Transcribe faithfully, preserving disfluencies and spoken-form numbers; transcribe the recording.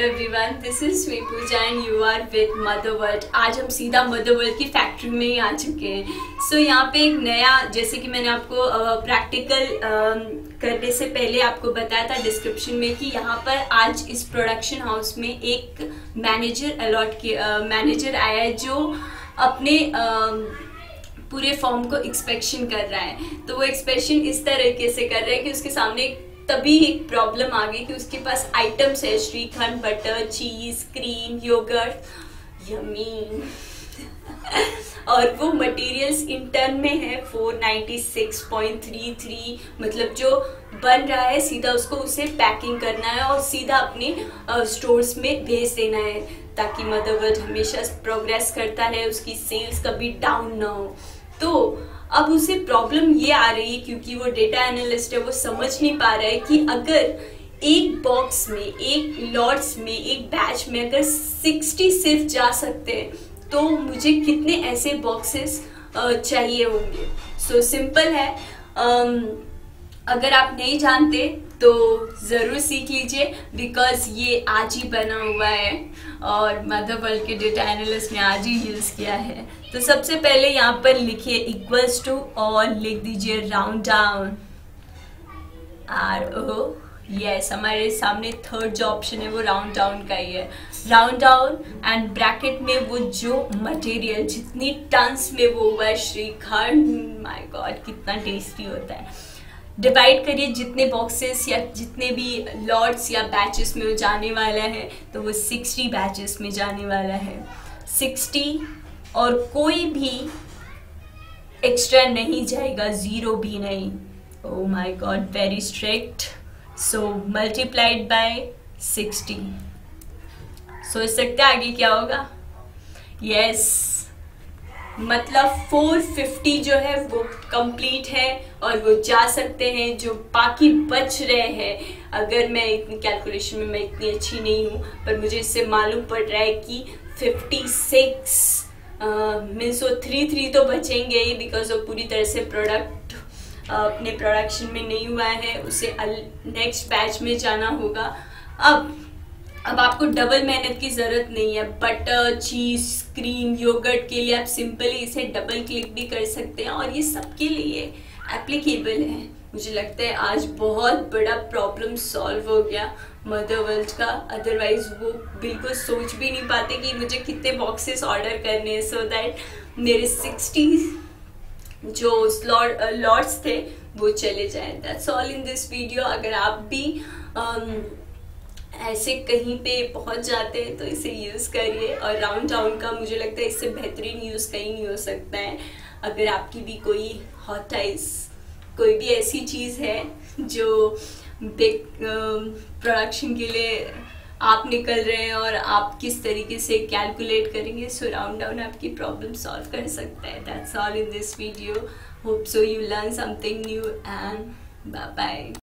Everyone, this is स्वी Pooja and you are with Mother World. आज हम सीधा मदर वर्ल्ड की फैक्ट्री में ही आ चुके हैं। सो so, यहाँ पे एक नया, जैसे कि मैंने आपको प्रैक्टिकल uh, uh, करने से पहले आपको बताया था डिस्क्रिप्शन में कि यहाँ पर आज इस प्रोडक्शन हाउस में एक मैनेजर अलॉट किया मैनेजर आया है जो अपने uh, पूरे फॉर्म को इंस्पेक्शन कर रहा है। तो वो इंस्पेक्शन इस तरीके से कर रहा है कि उसके सामने तभी एक प्रॉब्लम आ गई कि उसके पास आइटम्स है shrikhand, butter, cheese, cream, yogurt, yummy और वो मटेरियल्स इन टन में है four ninety six point three three. मतलब जो बन रहा है सीधा उसको उसे पैकिंग करना है और सीधा अपने स्टोर्स में भेज देना है ताकि मदर वर्ल्ड हमेशा प्रोग्रेस करता रहे, उसकी सेल्स कभी डाउन ना हो। तो अब उसे प्रॉब्लम ये आ रही है क्योंकि वो डेटा एनालिस्ट है, वो समझ नहीं पा रहा है कि अगर एक बॉक्स में, एक लॉट्स में, एक बैच में अगर साठ सिर्फ जा सकते हैं तो मुझे कितने ऐसे बॉक्सेस चाहिए होंगे। सो सिंपल है, um, अगर आप नहीं जानते तो ज़रूर सीख लीजिए बिकॉज ये आज ही बना हुआ है और मदर वर्ल्ड के डेटा एनालिस्ट ने आज ही यूज़ किया है। तो सबसे पहले यहाँ पर लिखिए इक्वल्स टू और लिख दीजिए round down, R O yes. हमारे सामने थर्ड जो ऑप्शन है वो राउंड डाउन का ही है। राउंड डाउन एंड ब्रैकेट में वो जो मटेरियल जितनी टन्स में वो हुआ है श्रीखंड, माय गॉड कितना टेस्टी होता है, डिवाइड करिए जितने बॉक्सेस या जितने भी लॉट्स या बैचेस में वो जाने वाला है तो वो साठ बैचेस में जाने वाला है। साठ और कोई भी एक्स्ट्रा नहीं जाएगा, जीरो भी नहीं। Oh my god very strict. So multiplied by साठ। सोच सकते हैं आगे क्या होगा? Yes yes. मतलब चार सौ पचास जो है वो कंप्लीट है और वो जा सकते हैं। जो बाकी बच रहे हैं, अगर मैं इतनी कैलकुलेशन में मैं इतनी अच्छी नहीं हूँ पर मुझे इससे मालूम पड़ रहा है कि छप्पन मीन्स वो थ्री थ्री तो बचेंगे ही बिकॉज वो पूरी तरह से प्रोडक्ट अपने प्रोडक्शन में नहीं हुआ है, उसे नेक्स्ट बैच में जाना होगा। अब अब आपको डबल मेहनत की ज़रूरत नहीं है। बटर, चीज़, क्रीम, योगर्ट के लिए आप सिंपली इसे डबल क्लिक भी कर सकते हैं और ये सबके लिए एप्लीकेबल है। मुझे लगता है आज बहुत बड़ा प्रॉब्लम सॉल्व हो गया मदर वर्ल्ड का, अदरवाइज वो बिल्कुल सोच भी नहीं पाते कि मुझे कितने बॉक्सेस ऑर्डर करने हैं सो दैट मेरे साठ जो स्लॉट लॉट्स थे वो चले जाए। That's all in this video. अगर आप भी um, ऐसे कहीं पे पहुंच जाते हैं तो इसे यूज़ करिए और राउंड डाउन का मुझे लगता है इससे बेहतरीन यूज़ कहीं नहीं हो सकता है। अगर आपकी भी कोई हॉट आइस, कोई भी ऐसी चीज़ है जो बिग प्रोडक्शन के लिए आप निकल रहे हैं और आप किस तरीके से कैलकुलेट करेंगे, सो राउंड डाउन आपकी प्रॉब्लम सॉल्व कर सकता है। That's all in this video. Hope so you learn something new and bye bye.